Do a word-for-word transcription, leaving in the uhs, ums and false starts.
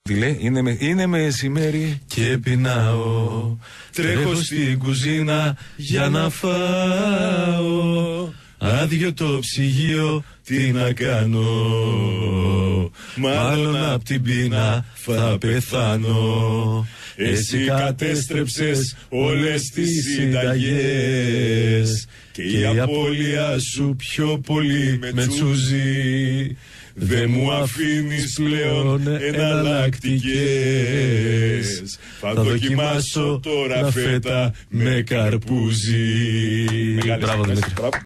Τι λέει, είναι, με, είναι μεσημέρι και πεινάω, τρέχω στην κουζίνα για να φάω. Άδειο το ψυγείο, τι να κάνω, μάλλον απ' την πείνα θα πεθάνω. Εσύ κατέστρεψες όλες τις συνταγές και η απώλεια σου πιο πολύ με τσούζει. Δεν μου αφήνεις πλέον εναλλακτικές. Θα δοκιμάσω τώρα φέτα με καρπούζι. Μπράβο, Δημήτρη.